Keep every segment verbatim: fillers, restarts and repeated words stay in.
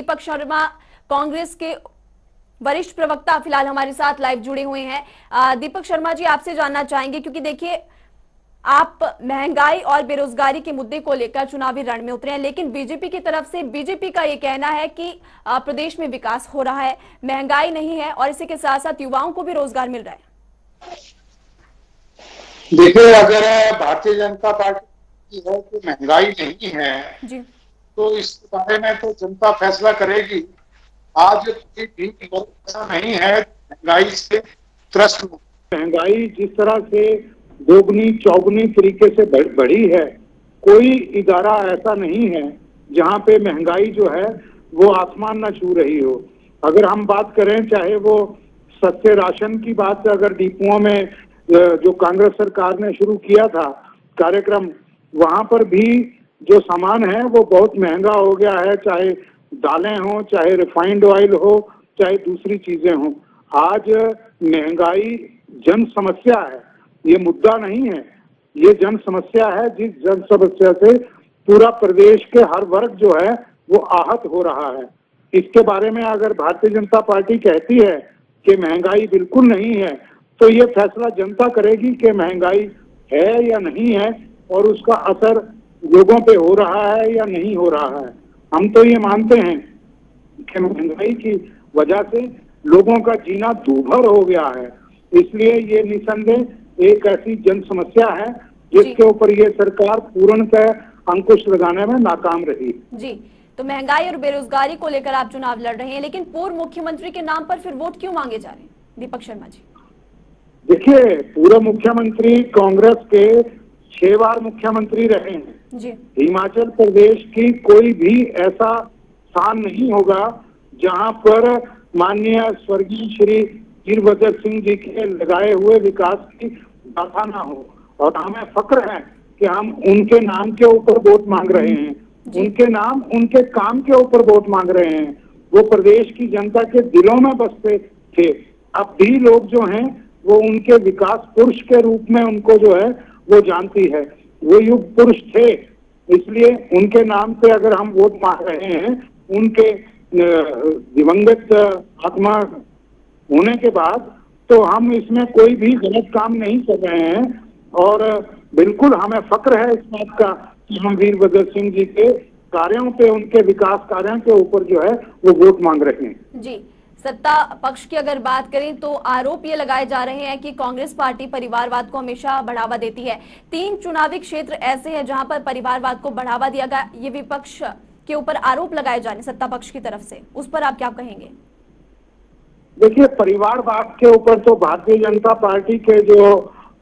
दीपक शर्मा कांग्रेस के वरिष्ठ प्रवक्ता फिलहाल हमारे साथ लाइव जुड़े हुए हैं। दीपक शर्मा जी, आपसे जानना चाहेंगे क्योंकि देखिए आप महंगाई और बेरोजगारी के मुद्दे को लेकर चुनावी रण में उतरे हैं, लेकिन बीजेपी की तरफ से बीजेपी का ये कहना है कि प्रदेश में विकास हो रहा है, महंगाई नहीं है और इसी के साथ साथ युवाओं को भी रोजगार मिल रहा है। देखिए, अगर भारतीय जनता पार्टी की है कि महंगाई नहीं है जी, तो इस बारे में तो जनता फैसला करेगी। आज ऐसा नहीं है महंगाई से त्रस्त। महंगाई जिस तरह से दोगुनी चौगुनी तरीके से बढ़ी है, कोई इदारा ऐसा नहीं है जहां पे महंगाई जो है वो आसमान न छू रही हो। अगर हम बात करें, चाहे वो सस्ते राशन की बात, अगर डिपुओं में जो कांग्रेस सरकार ने शुरू किया था कार्यक्रम, वहां पर भी जो सामान है वो बहुत महंगा हो गया है, चाहे दालें हो, चाहे रिफाइंड ऑयल हो, चाहे दूसरी चीजें हो। आज महंगाई जन समस्या है, ये मुद्दा नहीं है, ये जन समस्या है, जिस जन समस्या से पूरा प्रदेश के हर वर्ग जो है वो आहत हो रहा है। इसके बारे में अगर भारतीय जनता पार्टी कहती है कि महंगाई बिल्कुल नहीं है, तो ये फैसला जनता करेगी कि महंगाई है या नहीं है और उसका असर लोगों पे हो रहा है या नहीं हो रहा है। हम तो ये मानते हैं कि महंगाई की वजह से लोगों का जीना दूभर हो गया है, इसलिए ये निसंदेह एक ऐसी जन समस्या है जिसके ऊपर ये सरकार पूर्णतः अंकुश लगाने में नाकाम रही। जी, तो महंगाई और बेरोजगारी को लेकर आप चुनाव लड़ रहे हैं, लेकिन पूर्व मुख्यमंत्री के नाम पर फिर वोट क्यों मांगे जा रहे हैं दीपक शर्मा जी? देखिए, पूर्व मुख्यमंत्री कांग्रेस के छह बार मुख्यमंत्री रहे हैं जी। हिमाचल प्रदेश की कोई भी ऐसा स्थान नहीं होगा जहां पर माननीय स्वर्गीय श्री वीरभद्र सिंह जी के लगाए हुए विकास की गाथा ना हो। और हमें फक्र है कि हम उनके नाम के ऊपर वोट मांग रहे हैं, उनके नाम उनके काम के ऊपर वोट मांग रहे हैं। वो प्रदेश की जनता के दिलों में बसते थे, अब भी लोग जो हैं वो उनके विकास पुरुष के रूप में उनको जो है वो जानती है। वो युग पुरुष थे, इसलिए उनके नाम पे अगर हम वोट मांग रहे हैं, उनके दिवंगत आत्मा होने के बाद, तो हम इसमें कोई भी गलत काम नहीं कर रहे हैं। और बिल्कुल हमें फक्र है इस बात का कि हम वीरभद्र सिंह जी के कार्यों पे, उनके विकास कार्यों के ऊपर जो है वो वोट मांग रहे हैं। जी, सत्ता पक्ष की अगर बात करें तो आरोप ये लगाए जा रहे हैं कि कांग्रेस पार्टी परिवारवाद को हमेशा बढ़ावा देती है। तीन चुनावी क्षेत्र ऐसे हैं जहां पर परिवारवाद को बढ़ावा दिया गया, ये विपक्ष के ऊपर आरोप लगाए जा रहे सत्ता पक्ष की तरफ से, उस पर आप क्या कहेंगे? देखिए, परिवारवाद के ऊपर तो भारतीय जनता पार्टी के जो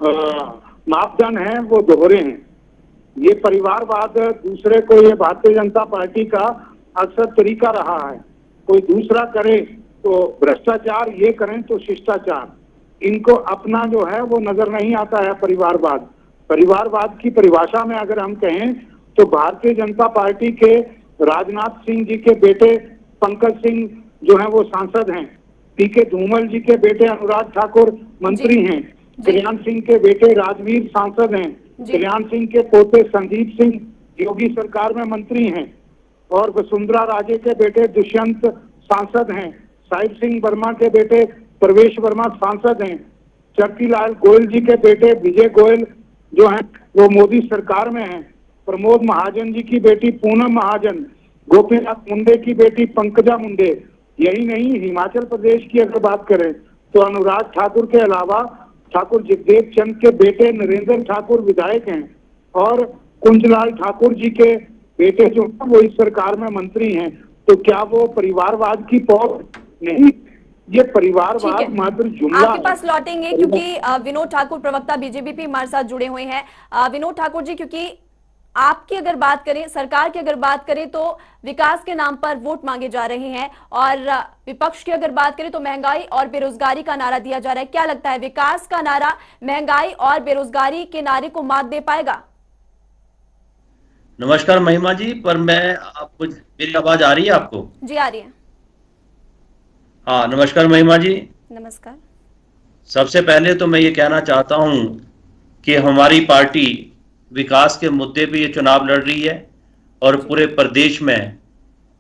मापदंड हैं वो दोहरे हैं। ये परिवारवाद दूसरे को, ये भारतीय जनता पार्टी का अक्सर तरीका रहा है। कोई दूसरा करे तो भ्रष्टाचार, ये करें तो शिष्टाचार। इनको अपना जो है वो नजर नहीं आता है परिवारवाद। परिवारवाद की परिभाषा में अगर हम कहें तो भारतीय जनता पार्टी के राजनाथ सिंह जी के बेटे पंकज सिंह जो हैं वो सांसद हैं, पी के धूमल जी के बेटे अनुराग ठाकुर मंत्री हैं, कल्याण सिंह के बेटे राजवीर सांसद हैं, कल्याण सिंह के पोते संदीप सिंह योगी सरकार में मंत्री हैं, और वसुंधरा राजे के बेटे दुष्यंत सांसद हैं, साहिब सिंह वर्मा के बेटे प्रवेश वर्मा सांसद हैं, चक्कीलाल गोयल जी के बेटे विजय गोयल जो हैं वो मोदी सरकार में हैं, प्रमोद महाजन जी की बेटी पूनम महाजन, गोपीनाथ मुंडे की बेटी पंकजा मुंडे। यही नहीं, हिमाचल प्रदेश की अगर बात करें तो अनुराग ठाकुर के अलावा ठाकुर जगदेव चंद के बेटे नरेंद्र ठाकुर विधायक हैं, और कुंजलाल ठाकुर जी के बेटे जो वो इस सरकार में मंत्री हैं। तो क्या वो परिवारवाद की पौध नहीं? ये परिवारवाद मात्र जुमला। आपके पास लौटेंगे क्योंकि विनोद ठाकुर प्रवक्ता बीजेपी हमारे साथ जुड़े हुए हैं। विनोद ठाकुर जी, क्योंकि आपकी अगर बात करें, सरकार की अगर बात करें तो विकास के नाम पर वोट मांगे जा रहे हैं, और विपक्ष की अगर बात करें तो महंगाई और बेरोजगारी का नारा दिया जा रहा है। क्या लगता है, विकास का नारा महंगाई और बेरोजगारी के नारे को मात दे पाएगा? नमस्कार महिमा जी, पर मैं आपको, मेरी आवाज आ रही है आपको? जी आ रही है। हाँ, नमस्कार महिमा जी। नमस्कार। सबसे पहले तो मैं ये कहना चाहता हूं कि हमारी पार्टी विकास के मुद्दे पे ये चुनाव लड़ रही है और पूरे प्रदेश में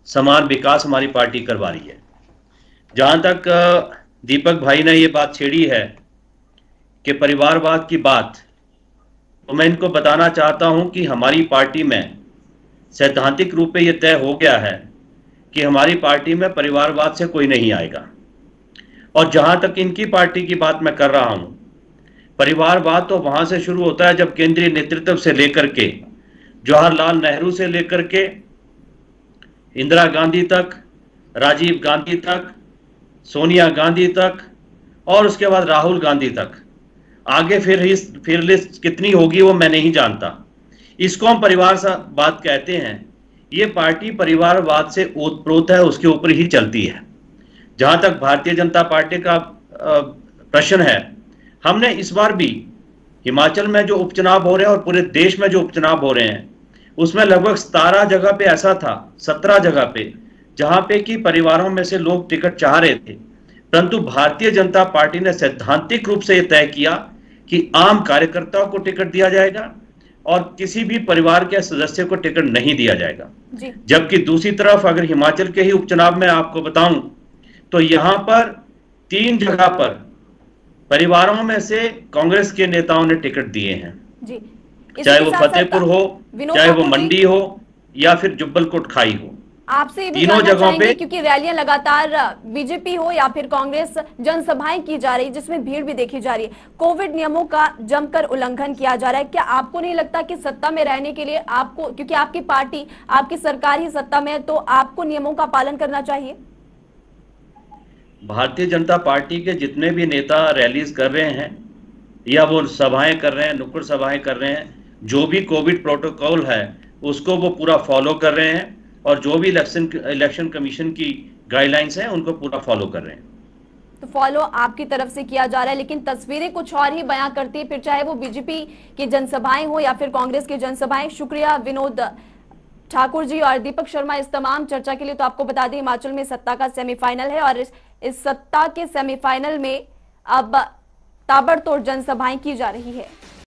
समान विकास हमारी पार्टी करवा रही है। जहां तक दीपक भाई ने ये बात छेड़ी है कि परिवारवाद की बात, तो मैं इनको बताना चाहता हूं कि हमारी पार्टी में सैद्धांतिक रूप से यह तय हो गया है कि हमारी पार्टी में परिवारवाद से कोई नहीं आएगा। और जहां तक इनकी पार्टी की बात मैं कर रहा हूं, परिवारवाद तो वहां से शुरू होता है जब केंद्रीय नेतृत्व से लेकर के, जवाहरलाल नेहरू से लेकर के इंदिरा गांधी तक, राजीव गांधी तक, सोनिया गांधी तक, और उसके बाद राहुल गांधी तक। आगे फिर फिर लिस्ट कितनी होगी वो मैं नहीं जानता। इसको हम परिवारवाद कहते हैं। ये पार्टी परिवारवाद से ओतप्रोत है, उसके ऊपर ही चलती है। जहां तक भारतीय जनता पार्टी का प्रश्न है, हमने इस बार भी हिमाचल में जो उपचुनाव हो रहे हैं और पूरे देश में जो उपचुनाव हो रहे हैं, उसमें लगभग सतारह जगह पे ऐसा था, सत्रह जगह पे, जहां पे कि परिवारों में से लोग टिकट चाह रहे थे, परंतु भारतीय जनता पार्टी ने सैद्धांतिक रूप से यह तय किया कि आम कार्यकर्ताओं को टिकट दिया जाएगा और किसी भी परिवार के सदस्य को टिकट नहीं दिया जाएगा। जबकि दूसरी तरफ अगर हिमाचल के ही उपचुनाव में आपको बताऊं तो यहां पर तीन जगह पर परिवारों में से कांग्रेस के नेताओं ने टिकट दिए हैं जी। चाहे वो फतेहपुर हो, चाहे वो मंडी हो, या फिर जुब्बल कोटखाई हो, आपसे ये भी तीनों जगहों पे, क्योंकि रैलियां लगातार बीजेपी हो या फिर कांग्रेस जनसभाएं की जा रही, जिसमें भीड़ भी देखी जा रही है, कोविड नियमों का जमकर उल्लंघन किया जा रहा है। क्या आपको नहीं लगता कि सत्ता में रहने के लिए आपको, क्योंकि आपकी पार्टी, आपकी सरकार ही सत्ता में है, तो आपको नियमों का पालन करना चाहिए? भारतीय जनता पार्टी के जितने भी नेता रैलीज कर रहे हैं या वो सभाएं कर रहे हैं, नुक्कड़ सभाएं कर रहे हैं, जो भी कोविड प्रोटोकॉल है उसको वो पूरा फॉलो कर रहे हैं, और जो भी इलेक्शन इलेक्शन कमीशन की गाइडलाइंस हैं उनको पूरा फॉलो कर रहे हैं। तो फॉलो आपकी तरफ से किया जा रहा है, लेकिन तस्वीरें कुछ और ही बयां करती है, फिर चाहे वो बीजेपी की जनसभाएं हो या फिर कांग्रेस की जनसभाएं। शुक्रिया विनोद ठाकुर जी और दीपक शर्मा इस तमाम चर्चा के लिए। तो आपको बता दें, हिमाचल में सत्ता का सेमीफाइनल है और इस, इस सत्ता के सेमीफाइनल में अब ताबड़तोड़ जनसभाएं की जा रही है।